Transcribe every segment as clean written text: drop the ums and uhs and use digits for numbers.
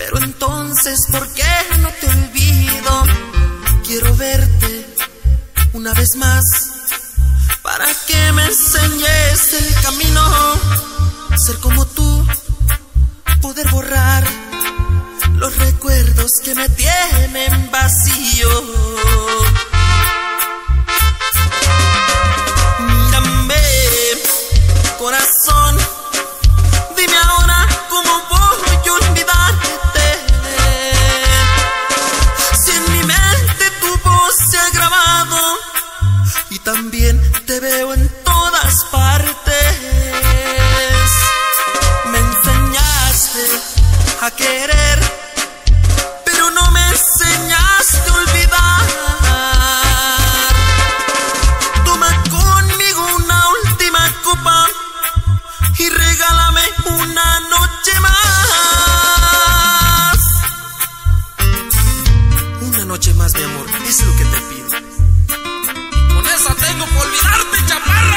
Pero entonces, ¿por qué no te olvido? Quiero verte una vez más, para que me enseñes el camino. Ser como tú, poder borrar los recuerdos que me tienen vacío. Mírame, corazón, dime ahora cómo voy a olvidarte. Si en mi mente tu voz se ha grabado y también te veo en todas partes. Me enseñaste a querer, pero no me enseñaste a olvidar. Toma conmigo una última copa y regálame una noche más. Una noche más, mi amor, es lo que te pido. Con esa tengo que olvidarte, chaparra.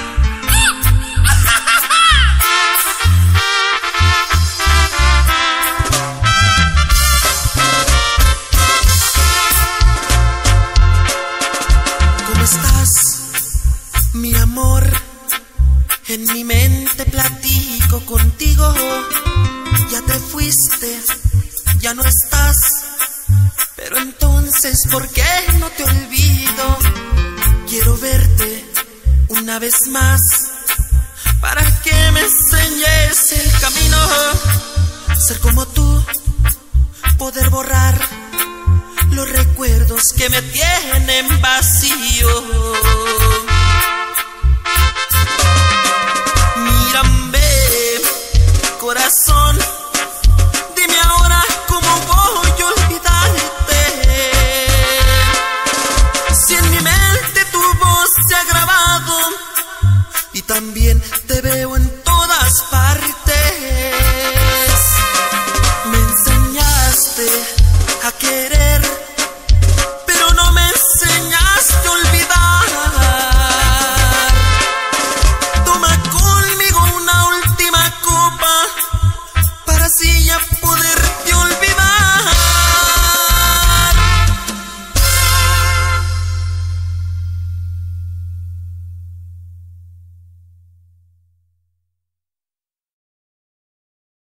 ¿Cómo estás, mi amor? En mi mente platico contigo. Ya te fuiste, ya no estás. Pero entonces, ¿por qué no te olvido? Quiero verte una vez más, para que me enseñes el camino. Ser como tú, poder borrar los recuerdos que me tienen vacío. Mírame, corazón, dime ahora cómo voy a olvidarte. Si en mi mente tu voz se ha grabado y también te veo en todas partes. Me enseñaste a querer, pero no me enseñaste a olvidar. Toma conmigo una última copa, para así ya poder